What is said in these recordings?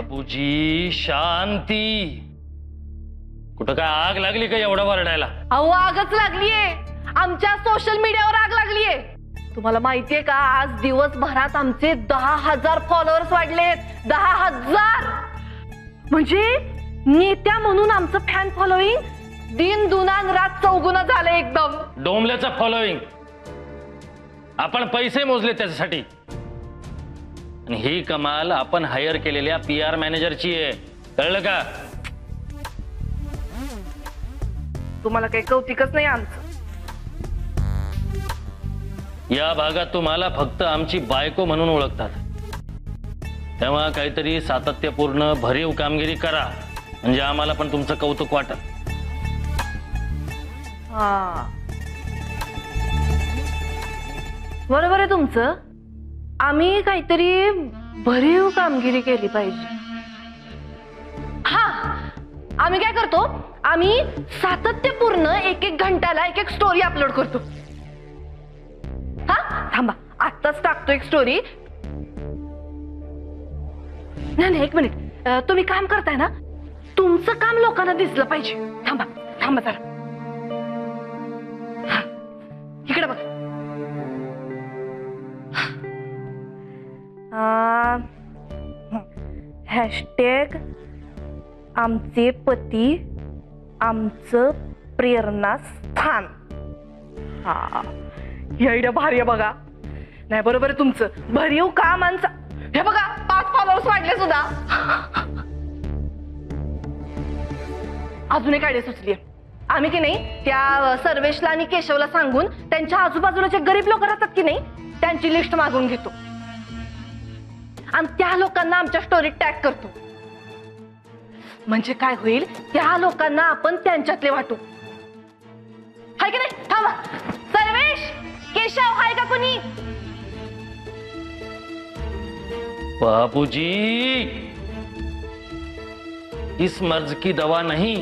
बाबूजी शांती. कुठं काय आग लागली का एवढा वरडायला? अहो आगच लागलीये, आमच्या सोशल मीडियावर आग लागलीये. तुम्हाला माहितीये का आज दिवसभरात आमचे 10,000 फॉलोअर्स वाढलेत. 10,000 म्हणजे नेत्या म्हणून आमचं फॅन फॉलोईंग दिन दुनान रात चौगुना झालं एकदम. डोंबल्याचं फॉलोईंग. आपण पैसे मोजले त्याच्यासाठी. आणि ही कमाल आपण हायर केलेल्या PR मॅनेजरची आहे, कळलं का? तुम्हाला काही कौतिकच नाही आमचं. या भागात तुम्हाला फक्त आमची बायको म्हणून ओळखतात. तेव्हा काहीतरी सातत्यपूर्ण भरीव कामगिरी करा, म्हणजे आम्हाला पण तुमचं कौतुक वाटत. हा बरोबर आहे तुमचं. आम्ही काहीतरी भरीव कामगिरी केली पाहिजे. हा आम्ही काय करतो, आम्ही सातत्यपूर्ण एक घंट्याला एक स्टोरी अपलोड करतो. हा थांबा आत्ताच टाकतो एक स्टोरी. नाही एक मिनिट, तुम्ही काम करताय ना, तुमचं काम लोकांना दिसलं पाहिजे. थांबा थांबा जरा, इकडे बघ. हॅशटॅग आमचे पती आमचं प्रेरणास्थान. हा ही आयडिया भारी आहे बघा. नाही बरोबर आहे तुमचं, भरीव कामांचा. हे बघा 5 फॉलोअर्स वाढले सुद्धा. अजून एक आयडिया सुचली. आम्ही की नाही त्या सर्वेशला आणि केशवला सांगून त्यांच्या आजूबाजूला जे गरीब लोक राहतात की नाही त्यांची लिस्ट मागून घेतो आणि त्या लोकांना आमच्या स्टोरीत टॅग करतो. म्हणजे काय होईल, त्या लोकांना आपण त्यांच्यातले वाटू. हाय की नाही? थांबा, सर्वेश केशव हाय का कोणी? बाबूजी इस मर्ज की दवा नहीं.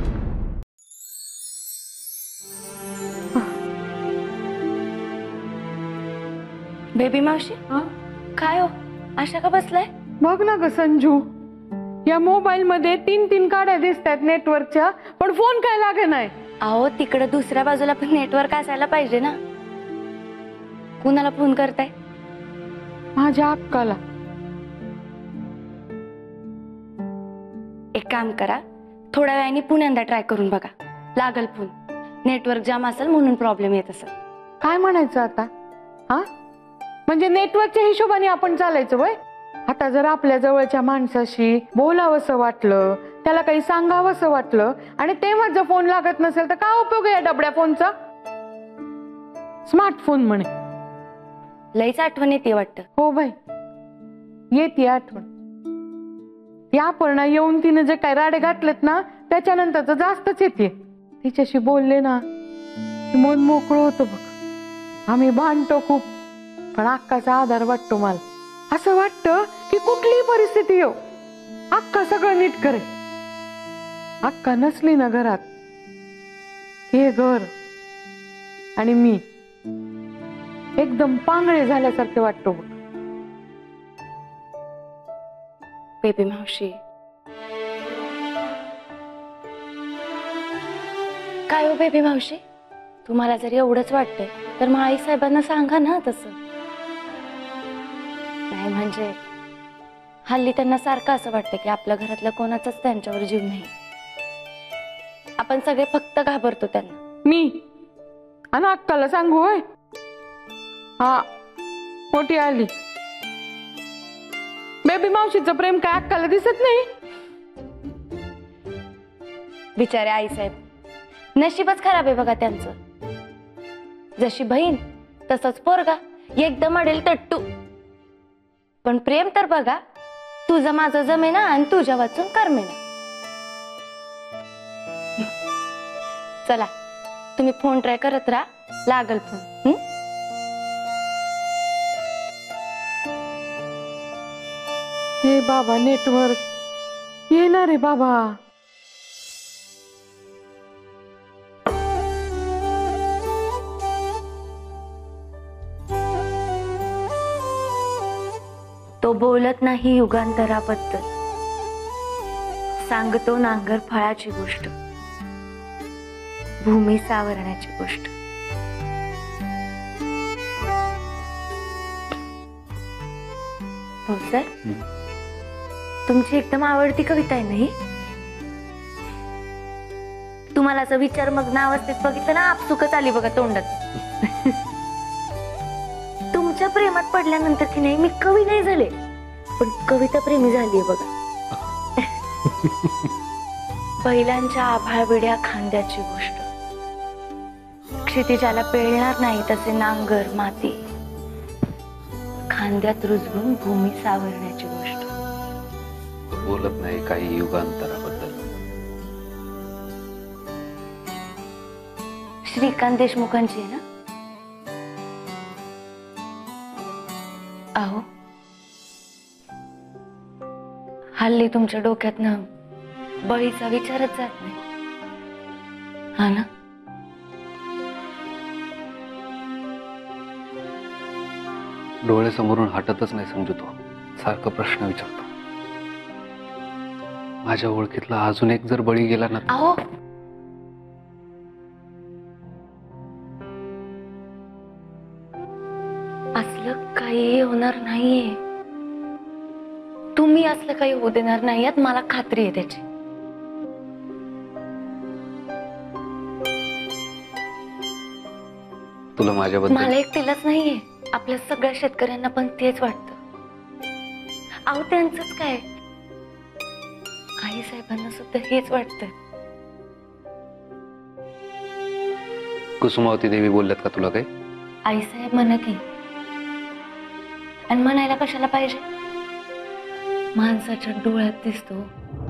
बेबी मावशी काय हो अशा का बसलाय? बघ ना ग संजू, या मोबाईल मध्ये 3 काड्या दिसतात नेटवर्कच्या, पण फोन काय लागे नाही. अहो तिकडे दुसऱ्या बाजूला पण नेटवर्क असायला पाहिजे ना. कुणाला फोन करताय? माझ्या अक्काला. एक काम करा, थोड्या वेळाने पुण्यांदा ट्राय करून बघा, लागल फोन. नेटवर्क जाम असेल म्हणून प्रॉब्लेम येत असेल. काय म्हणायचं आता? हा म्हणजे नेटवर्कच्या हिशोबाने आपण चालायचं वय? आता जर आपल्या जवळच्या माणसाशी बोलावंसं वाटलं, त्याला काही सांगावंसं वाटलं आणि तेव्हा जर फोन लागत नसेल तर काय उपयोग आहे या डबड्या फोनचा? स्मार्टफोन म्हणे. लईच आठवण येते वाटतं. हो बाई येते आठवण. या पर्णा येऊन तिने जे काय राडे घातलेत ना त्याच्यानंतर तर जास्तच येते. तिच्याशी बोलले ना मन मोकळं होतं बघ. आम्ही भांडतो खूप, पण अक्काचा आधार वाटतो मला. असं वाटतं की कुठलीही परिस्थिती येऊ अक्का सगळं नीट करे. अक्का नसली ना घरात, हे घर आणि मी एकदम पांगळे झाल्यासारखे वाटतो बघ. बेबी मावशी काय हो बेबी मावशी, तुम्हाला जर एवढंच वाटतंय तर मग आई साहेबांना सांगा ना तसं. नाही म्हणजे हल्ली त्यांना सारखं असं वाटतं की आपल्या घरातल्या कोणाचाच त्यांच्यावर जीव नाही. आपण सगळे फक्त घाबरतो त्यांना. मी आणि अक्काला सांगू होय? हा मोठी आली. बेबी मावशीचं प्रेम काय अक्काला दिसत नाही? बिचारे आई साहेब, नशीबच खराब आहे बघा त्यांचं. जशी बहीण तसंच पोरगा, एकदम अडेल तट्टू. पण प्रेम तर बघा, तुझं माझं जमेना आणि तुझ्या वाचून करमेना. चला तुम्ही फोन ट्राय करत राहा, लागल फोन. हे बाबा नेटवर्क येणार आहे बाबा. तो बोलत नाही युगांतराबद्दल, सांगतो नांगर फळाची गोष्ट, भूमी सावरण्याची गोष्ट. हो सर, तुमची एकदम आवडती कविता आहे नाही? तुम्हाला असं विचार मग ना अवस्थेत बघितलं ना आपसुकच आली बघा तोंडात. तुमच्या प्रेमात पडल्यानंतर की नाही मी कवी नाही झाले, पण कविता प्रेमी झालीये बघा. पहिल्यांच्या आभाळ विड्या खांद्याची गोष्ट, क्षितिजाला पेळणार नाही तसे नांगर माती, खांद्यात रुजवून भूमी सावरण्याची गोष्ट. बोलत नाही काही युगांतराबद्दल. श्रीकांत देशमुखांची आहे ना? अहो, हल्ली तुमच्या डोक्यातनं बळीचा विचारच जात नाही, हा ना? डोळ्यासमोरून हटतच नाही समजू. तो सारखं प्रश्न विचारतो. माझ्या ओळखीतला अजून एक जर बळी गेला ना. अहो, असलं काही होणार नाहीये. तुम्ही असलं काही होऊ देणार नाही यात मला खात्री आहे त्याची. तुला माझ्याबद्दल मला एकटीलाच नाहीये, आपल्या सगळ्या शेतकऱ्यांना पण तेच वाटतं. अहो, त्यांचंच काय, आई साहेबांना सुद्धा हेच वाटतं. कुसुमावती देवी बोलल्यात का तुला काही? आई साहेब म्हणा की, आणि म्हणायला कशाला पाहिजे? माणसाच्या डोळ्यात दिसतो.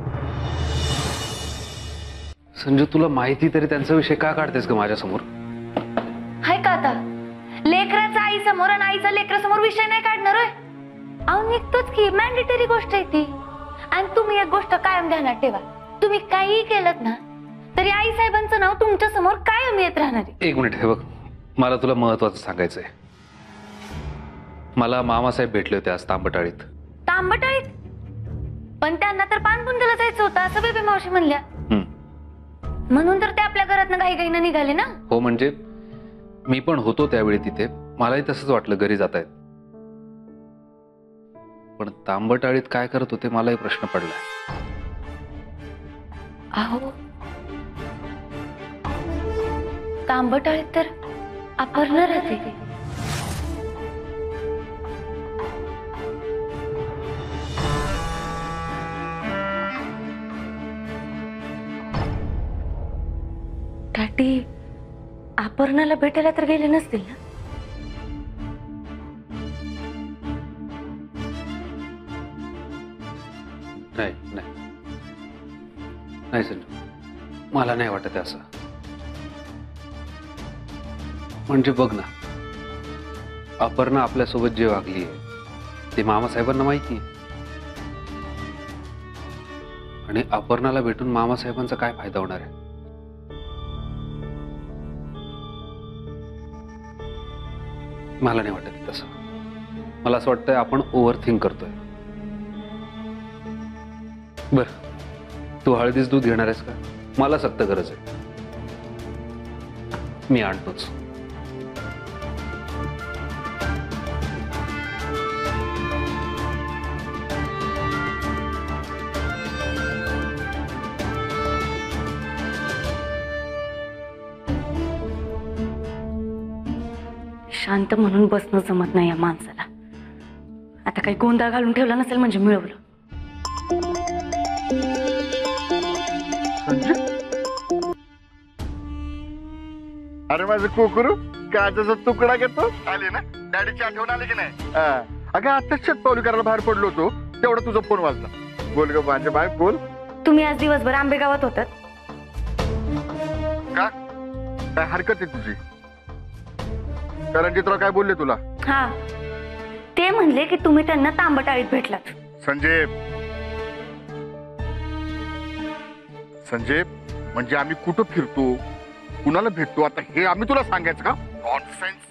संजू, तुला माहिती तरी त्यांचा विषय का काढतेस का माझ्यासमोर? हाय का आता लेकराचा आई समोर आणि आईचा लेकरासमोर विषय नाही काढणार होय? अहो, निघतोच की, मॅन्डेटरी गोष्ट आहे ती. आणि तुम्ही एक गोष्ट कायम ध्यानात ठेवा, तुम्ही काहीही केलं ना तरी आई साहेबांचं नाव तुमच्या समोर कायम येत राहणार आहे. एक मिनिट, हे बघ, मला तुला महत्वाचं सांगायचंय. मला मामासाहेब भेटले होते आज तांबटाळीत. तांबटाळीत? पण त्यांना तर पानपुंजला जायचं होतं असं बेबी मावशी म्हणल्या. म्हणून तर ते आपल्या घरातनं घाईघाईनं निघाले ना. हो, म्हणजे मी पण होतो त्यावेळी तिथे. मलाही तसंच वाटलं घरी जात आहेत. पण तांबटाळीत काय करत होते मलाही प्रश्न पडलाय. अहो, तांबटाळीत तर अपर्णा राहते. टाटी अपर्णाला भेटायला तर गेले नसतील ना? नाही नाही नाही संजू, मला नाही वाटत असं. म्हणजे बघ ना, अपर्णा आपल्यासोबत जे वागली ते मामासाहेबांना माहिती आहे. आणि अपर्णाला भेटून मामासाहेबांचा काय फायदा होणार आहे? मला नाही वाटत तसं. मला असं वाटतंय आपण ओव्हर थिंक करतोय. बर, तू हळदीच दूध घेणार आहेस का? मला सक्त गरज आहे, मी आणतोच. शांत म्हणून बसणं जमत नाही या माणसाला. आता काही गोंधळ घालून ठेवला नसेल म्हणजे मिळवलं. अरे माझं कोकरू काचाचा तुकडा घेतो. आले ना डॅडीची आठवण आली की नाही? अगं आताच शतपावली करायला बाहेर पडलो होतो, तेवढा तुझा फोन वाजला. बोल ग माझ्या बाय, बोल. तुम्ही आज दिवसभर आंबेगावात होतात का? काय हरकत आहे तुझी? रणजितराव काय बोलले तुला? हा, ते म्हणले की तुम्ही त्यांना तांबटाळीत भेटलात. संजय, म्हणजे आम्ही कुठं फिरतो, कुणाला भेटतो, आता हे आम्ही तुला सांगायचं का? नॉनसेन्स.